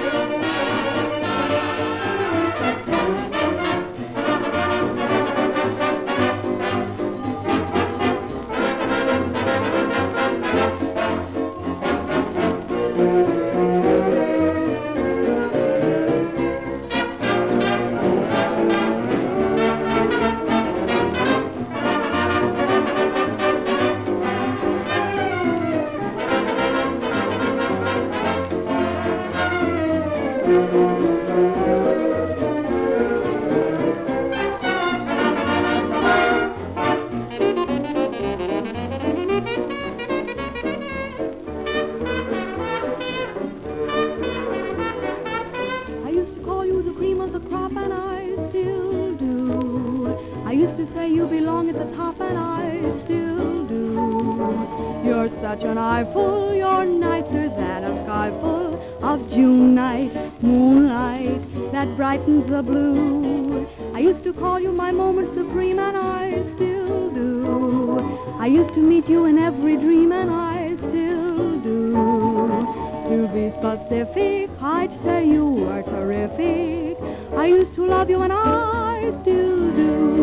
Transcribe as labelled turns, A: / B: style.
A: You belong at the top, and I still do. You're such an eyeful, you're nicer than a sky full of June night, moonlight that brightens the blue. I used to call you my moment supreme, and I still do. I used to meet you in every dream, and I still do. To be specific, I'd say you were terrific. I used to love you, and I still do.